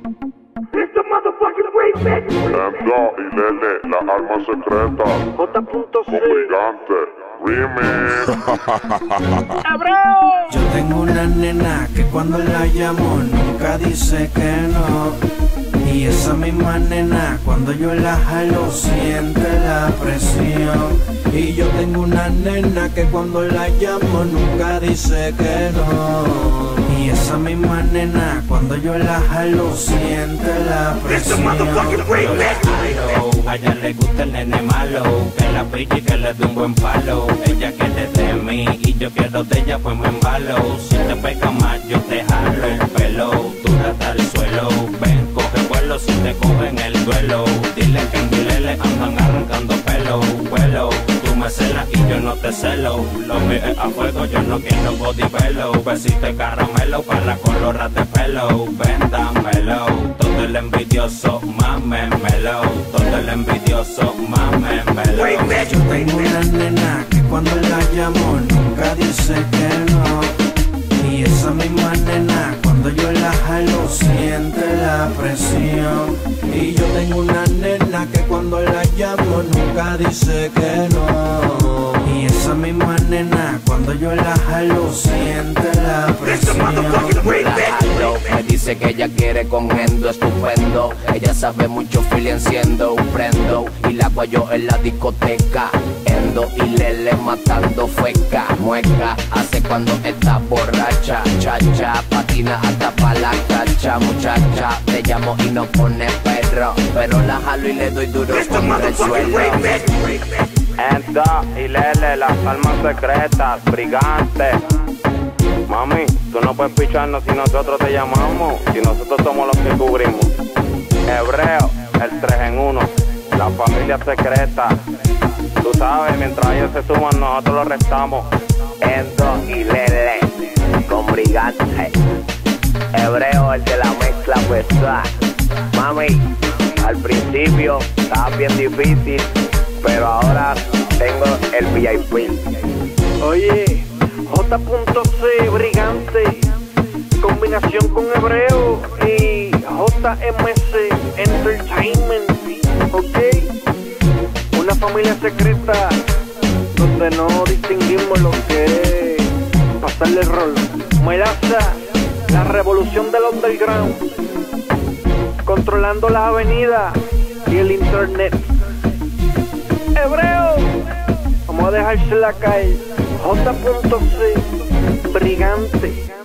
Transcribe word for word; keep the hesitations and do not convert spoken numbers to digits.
Endo y Lele, la arma secreta. J. Con Brigante, remix. Yo tengo una nena que cuando la llamo nunca dice que no. Y esa misma nena cuando yo la jalo siente la presión. Y yo tengo una nena que cuando la llamo nunca dice que no. Y esa misma nena cuando yo la jalo siente la presión. A ella le gusta el nene malo, que la pique y que le dé un buen palo. Ella quiere de mí y yo quiero de ella, pues me embalo. Si te pega más yo te jalo el pelo, dura hasta el suelo. Ven, coge vuelo si te cogen el duelo. Dile que en Vilele andan arrancando pelo, vuelo. Tú me celas y yo no te celo. Lo mío es a fuego, yo no quiero body velo. Besito de caramelo para la colora de pelo. Ven, dámelo, todo el envidioso, mámemelo. Todo el envidioso, mámemelo. Yo tengo una nena que cuando la llamo nunca dice que no. Y esa misma nena cuando yo la jalo siente la presión. Y yo tengo una nena que cuando la llamo nunca dice que no. Y esa misma nena cuando yo la jalo siente la presión. La jalo, me dice que ella quiere con Endo, estupendo. Ella sabe mucho fili enciendo un prendo. Y la guayo en la discoteca. Endo y Lele matando fueca. Mueca hace cuando está borracha. Chacha, patina hasta pa' la cacha. Muchacha, te llamo y no pone perro. Pero la jalo y le doy duro contra el suelo. Endo y Lele, las almas secretas, Brigante. Mami, tú no puedes picharnos si nosotros te llamamos, si nosotros somos los que cubrimos. Hebreo, el tres en uno, la familia secreta. Tú sabes, mientras ellos se suman, nosotros los restamos. Endo y Lele, con Brigante. Hebreo, el de la mezcla pesada. Mami, al principio estaba bien difícil, pero ahora tengo el V I P. Oye, J C Brigante, combinación con Hebreo y J M C Entertainment, ok. Una familia secreta donde no distinguimos lo que es pasarle el rol. Melaza, la revolución del underground, controlando las avenidas y el internet. Hebreo, vamos a dejársela caer. J C Brigante.